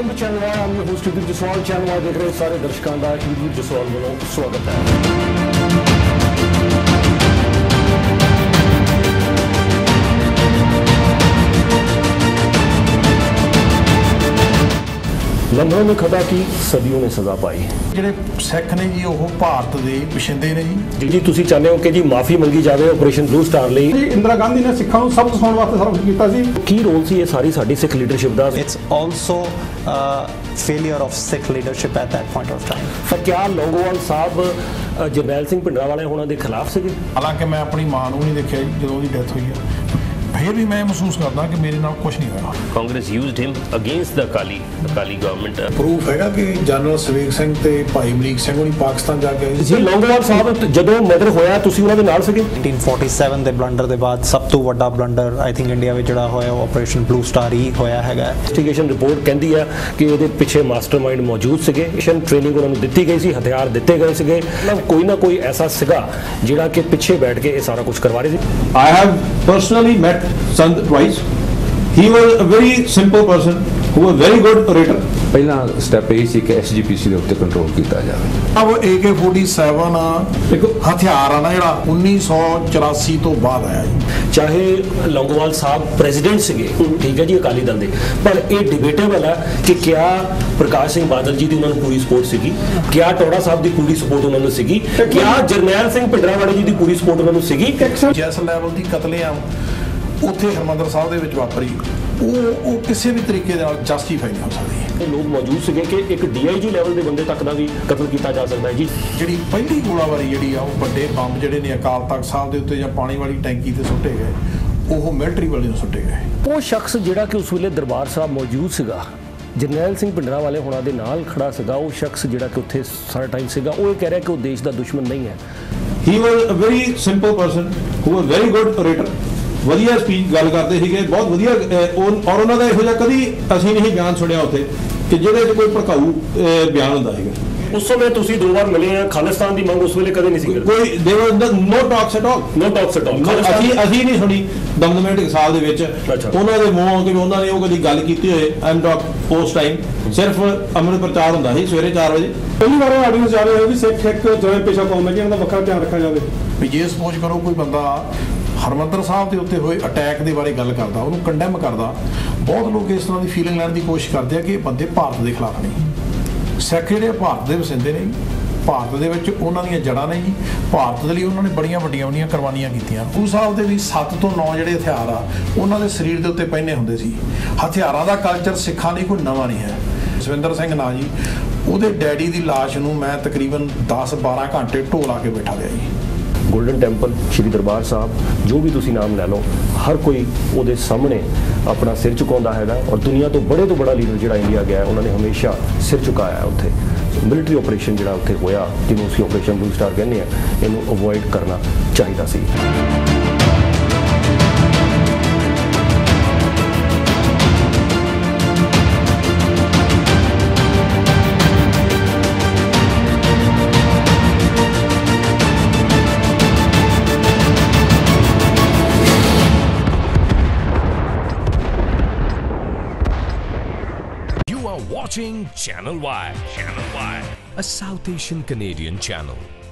Welcome to channel Y. I'm your host Yudhvir Jaswal। Channel Y देख रहे सारे दर्शकों का Yudhvir Jaswal वालों स्वागत है। लम्हों में खता की सदियों ने सजा पाई। ਜਿਹੜੇ ਸਿੱਖ ਨੇ ਜੀ ਉਹ ਭਾਰਤ ਦੇ ਪਿਛਿੰਦੇ ਨੇ जी ਤੁਸੀਂ ਚਾਹੁੰਦੇ ਹੋ ਕਿ ਜੀ ਮਾਫੀ ਮੰਗੀ ਜਾਵੇ ਆਪਰੇਸ਼ਨ ਬਲੂ ਸਟਾਰ ਲਈ। ਜੀ ਇੰਦਰਾ ਗਾਂਧੀ ਨੇ ਸਿੱਖਾਂ ਨੂੰ ਸਬਕ ਸਿਖਾਉਣ ਵਾਸਤੇ ਸਾਰਾ ਕੁਝ ਕੀਤਾ ਸੀ। ਕੀ ਰੋਲ ਸੀ ਇਹ ਸਾਰੀ ਸਾਡੀ ਸਿੱਖ ਲੀਡਰਸ਼ਿਪ ਦਾ? It's also a failure of Sikh leadership at that point of time. ਪਰ ਕਿਆ ਲੌਂਗੋਵਾਲ ਸਾਹਿਬ ਜਰਨੈਲ ਸਿੰਘ ਭਿੰਡਰਾਂਵਾਲੇ ਹੋਣਾ ਦੇ ਖਿਲਾਫ ਸੀਗੇ? ਹਾਲਾਂਕਿ ਮੈਂ ਆਪਣੀ ਮਾਂ ਨੂੰ ਨਹੀਂ ਦੇਖਿਆ ਜਦੋਂ ਉਹਦੀ ਡੈਥ ਹੋਈ ਹੈ, ਫਿਰ ਵੀ ਮੈਂ ਮਹਿਸੂਸ ਕਰਦਾ ਕਿ ਮੇਰੇ ਨਾਲ ਕੁਝ ਨਹੀਂ ਹੋਇਆ। Congress used him against the Akali government. Proof ਹੈਗਾ ਕਿ ਜਨਰਲ ਸਵੇਗ ਸਿੰਘ ਤੇ ਭਾਈ ਅਮਰੀਕ ਸਿੰਘ ਹੋਣੀ ਪਾਕਿਸਤਾਨ ਜਾ ਕੇ ਜੀ ਲੌਂਗੋਵਾਲ ਸਾਹਿਬ ਜਦੋਂ ਮਰਡਰ ਹੋਇਆ ਤੁਸੀਂ ਉਹਨਾਂ ਦੇ ਨਾਲ ਸੀਗੇ? 1947 ਦੇ ਬਲੰਡਰ ਦੇ ਬਾਅਦ ਸਭ ਤੋਂ ਵੱਡਾ ਬਲੰਡਰ ਆਈ ਥਿੰਕ ਇੰਡੀਆ ਵਿੱਚ ਜਿਹੜਾ ਹੋਇਆ ਉਹ ਆਪਰੇਸ਼ਨ ਬਲੂ ਸਟਾਰ ਹੀ ਹੋਇਆ ਹੈਗਾ। ਇਨਵੈਸਟੀਗੇਸ਼ਨ ਰਿਪੋਰਟ ਕਹਿੰਦੀ ਹੈ ਕਿ ਉਹਦੇ ਪਿੱਛੇ ਮਾਸਟਰਮਾਈਂਡ ਮੌਜੂਦ ਸੀਗੇ, ਮਿਸ਼ਨ ਟ੍ਰੇਨਿੰਗ ਉਹਨਾਂ ਨੂੰ ਦਿੱਤੀ ਗਈ ਸੀ, ਹਥਿਆਰ ਦਿੱਤੇ ਗਏ ਸੀਗੇ, ਮਤਲਬ ਕੋਈ ਨਾ ਕੋਈ ਐਸਾ ਸੀਗਾ ਜਿਹੜਾ ਕਿ ਪਿੱਛੇ ਬੈਠ ਕੇ ਇਹ ਸਾਰਾ ਕੁਝ ਕਰਵਾ ਰਹੇ ਸੀ। I have personally met Sant twice. He was a very simple person who was very good orator. ਪਹਿਲਾ ਸਟੈਪ ਇਹ ਸੀ ਕਿ ਐਸਜੀਪੀਸੀ ਦੇ ਉੱਤੇ ਕੰਟਰੋਲ ਕੀਤਾ ਜਾਵੇ। ਅਬ AK-47 ਦੇਖੋ ਹਥਿਆਰ ਆ ਨਾ ਜਿਹੜਾ 1984 ਤੋਂ ਬਾਅਦ ਆਇਆ ਜੀ। ਚਾਹੇ ਲੌਂਗੋਵਾਲ ਸਾਹਿਬ ਪ੍ਰੈਜ਼ੀਡੈਂਟ ਸੀਗੇ, ਠੀਕ ਹੈ ਜੀ, ਅਕਾਲੀ ਦਲ ਦੇ, ਪਰ ਇਹ ਡਿਬੇਟੇਬਲ ਹੈ ਕਿ ਕਿਆ ਪ੍ਰਕਾਸ਼ ਸਿੰਘ ਬਾਦਲ ਜੀ ਦੀ ਉਹਨਾਂ ਨੂੰ ਪੂਰੀ ਸਪੋਰਟ ਸੀਗੀ, ਕਿਆ ਟੋੜਾ ਸਾਹਿਬ ਦੀ ਪੂਰੀ ਸਪੋਰਟ ਉਹਨਾਂ ਨੂੰ ਸੀਗੀ, ਕਿਆ ਜਰਨੈਲ ਸਿੰਘ ਭਿੰਡਰਾਂਵਾਲੇ ਜੀ ਦੀ ਪੂਰੀ ਸਪੋਰਟ ਉਹਨਾਂ ਨੂੰ ਸੀਗੀ। ਜਿਸ ਲੈਵਲ ਦੀ ਕਤਲੇਆਮ ਉੱਥੇ ਹਰਿਮੰਦਰ ਸਾਹਿਬ ਦੇ ਵਿੱਚ ਵਾਪਰੀ ਉਹ ਕਿਸੇ ਵੀ ਤਰੀਕੇ ਦੇ ਨਾਲ ਜਸਟੀਫਾਈ ਨਹੀਂ ਹੋ ਸਕਦੀ। ਲੋਕ ਮੌਜੂਦ ਸੀਗੇ ਕਿ ਇੱਕ DIG ਲੈਵਲ ਦੇ ਬੰਦੇ ਤੱਕ ਦਾ ਵੀ ਕਤਲ ਕੀਤਾ ਜਾ ਸਕਦਾ ਹੈ ਜੀ। ਜਿਹੜੀ ਪਹਿਲੀ ਗੋਲਾਬਾਰੀ ਜਿਹੜੀ ਆ ਉਹ ਵੱਡੇ ਬੰਬ ਜਿਹੜੇ ਨੇ ਅਕਾਲ ਤਖਤ ਸਾਹਿਬ ਦੇ ਉੱਤੇ ਜਾਂ ਪਾਣੀ ਵਾਲੀ ਟੈਂਕੀ ਤੇ ਸੁੱਟੇ ਗਏ, ਉਹ ਮਿਲਟਰੀ ਵਾਲੇ ਨੂੰ ਸੁੱਟੇ ਗਏ। ਉਹ ਸ਼ਖਸ ਜਿਹੜਾ ਕਿ ਉਸ ਵੇਲੇ ਦਰਬਾਰ ਸਾਹਿਬ ਮੌਜੂਦ ਸੀਗਾ, ਜਰਨੈਲ ਸਿੰਘ ਭਿੰਡਰਾਂਵਾਲੇ ਹੋਣਾ ਦੇ ਨਾਲ ਖੜਾ ਸੀਗਾ, ਉਹ ਸ਼ਖਸ ਜਿਹੜਾ ਕਿ ਉੱਥੇ ਸਾਰਾ ਟਾਈਮ ਸੀਗਾ, ਉਹ ਇਹ ਕਹਿ ਰਿਹਾ ਕਿ ਉਹ ਦੇਸ਼ ਦਾ ਦੁਸ਼ਮਣ ਨਹੀਂ ਹੈ। He was a very simple person who was very good orator. ਵਧੀਆ ਸਪੀਚ ਗੱਲ ਕਰਦੇ ਸੀਗੇ, ਬਹੁਤ ਵਧੀਆ, ਔਰ ਉਹਨਾਂ ਦਾ ਇਹੋ ਜਿਹਾ ਕਦੀ ਅਸੀਂ ਨਹੀਂ ਬਿਆਨ ਸੁਣਿਆ ਉੱਥੇ ਕਿ ਜਿਹਦੇ 'ਚ ਕੋਈ ਭੜਕਾਊ ਬਿਆਨ ਹੁੰਦਾ ਸੀਗਾ। ਉਸ ਸਮੇਂ ਤੁਸੀਂ ਦੋ ਵਾਰ ਮਿਲੇ ਆ, ਖਾਲਿਸਤਾਨ ਦੀ ਮੰਗ ਉਸ ਵੇਲੇ ਕਦੇ ਨਹੀਂ ਸੀ ਕੋਈ there was no talks at all. ਅਸੀਂ ਨਹੀਂ ਸੁਣੀ ਦਮਦਮੇ ਟਕਸਾਲ ਦੇ ਵਿੱਚ ਉਹਨਾਂ ਦੇ ਮੂੰਹੋਂ ਕਿ ਉਹਨਾਂ ਨੇ ਉਹ ਕਦੀ ਗੱਲ ਕੀਤੀ ਹੋਏ। ਆਮ ਟਾਕ ਉਸ ਟਾਈਮ ਸਿਰਫ ਅੰਮ੍ਰਿਤ ਪ੍ਰਚਾਰ ਹੁੰਦਾ ਸੀ ਸਵੇਰੇ 4 ਵਜੇ। ਪਹਿਲੀ ਵਾਰ ਆਡੀਅנס ਜਾ ਰਹੇ ਹੋ ਵੀ ਸਿੱਖ ਇੱਕ ਜਿਵੇਂ ਪੇਸ਼ਾ ਕੌਮ ਹੈ ਜੀ, ਉਹਨਾਂ ਦਾ ਵੱਖਰਾ ਧਿਆਨ ਰੱਖਿਆ ਜਾਵੇ। ਵੀ ਜੇ ਸਪੋਜ਼ ਕਰੋ ਕੋਈ ਬੰਦਾ ਹਰਿਮੰਦਰ ਸਾਹਿਬ ਦੇ ਉੱਤੇ ਹੋਏ ਅਟੈਕ ਦੇ ਬਾਰੇ ਗੱਲ ਕਰਦਾ, ਉਹਨੂੰ ਕੰਡੈਮ ਕਰਦਾ, ਬਹੁਤ ਲੋਕ ਇਸ ਤਰ੍ਹਾਂ ਦੀ ਫੀਲਿੰਗ ਲੈਣ ਦੀ ਕੋਸ਼ਿਸ਼ ਕਰਦੇ ਆ ਕਿ ਇਹ ਬੰਦੇ ਭਾਰਤ ਦੇ ਖਿਲਾਫ ਨਹੀਂ। ਸਿੱਖ ਜਿਹੜੇ ਭਾਰਤ ਦੇ ਵਸਿੰਦੇ ਨੇ, ਭਾਰਤ ਦੇ ਵਿੱਚ ਉਹਨਾਂ ਦੀਆਂ ਜੜ੍ਹਾਂ ਨੇ ਜੀ, ਭਾਰਤ ਦੇ ਲਈ ਉਹਨਾਂ ਨੇ ਬੜੀਆਂ ਵੱਡੀਆਂ ਕੁਰਬਾਨੀਆਂ ਕੀਤੀਆਂ। ਗੁਰੂ ਸਾਹਿਬ ਦੇ ਵੀ 7 ਤੋਂ 9 ਜਿਹੜੇ ਹਥਿਆਰ ਆ ਉਹਨਾਂ ਦੇ ਸਰੀਰ ਦੇ ਉੱਤੇ ਪਹਿਨੇ ਹੁੰਦੇ ਸੀ। ਹਥਿਆਰਾਂ ਦਾ ਕਲਚਰ ਸਿੱਖਾਂ ਲਈ ਕੋਈ ਨਵਾਂ ਨਹੀਂ ਹੈ। ਜਸਵਿੰਦਰ ਸਿੰਘ ਨਾਂ ਜੀ, ਉਹਦੇ ਡੈਡੀ ਦੀ ਲਾਸ਼ ਨੂੰ ਮੈਂ ਤਕਰੀਬਨ 10-12 ਘੰਟੇ ਢੋ ਲਾ ਕੇ ਬੈਠਾ ਲਿਆ ਜੀ। ਗੋਲਡਨ ਟੈਂਪਲ, ਸ਼੍ਰੀ ਦਰਬਾਰ ਸਾਹਿਬ, ਜੋ ਵੀ ਤੁਸੀਂ ਨਾਮ ਲੈ ਲਓ, ਹਰ ਕੋਈ ਉਹਦੇ ਸਾਹਮਣੇ ਆਪਣਾ ਸਿਰ ਝੁਕਾਉਂਦਾ ਹੈਗਾ। ਔਰ ਦੁਨੀਆ ਤੋਂ ਬੜਾ ਲੀਡਰ ਜਿਹੜਾ ਇੰਡੀਆ ਗਿਆ, ਉਹਨਾਂ ਨੇ ਹਮੇਸ਼ਾ ਸਿਰ ਝੁਕਾਇਆ ਉੱਥੇ। ਮਿਲਟਰੀ ਆਪਰੇਸ਼ਨ ਜਿਹੜਾ ਉੱਥੇ ਹੋਇਆ, ਜਿਹਨੂੰ ਅਸੀਂ ਆਪਰੇਸ਼ਨ ਬਲੂ ਸਟਾਰ ਕਹਿੰਦੇ ਆ, ਇਹਨੂੰ ਅਵੋਇਡ ਕਰਨਾ ਚਾਹੀਦਾ ਸੀ। Watching Channel Y, a South Asian Canadian channel.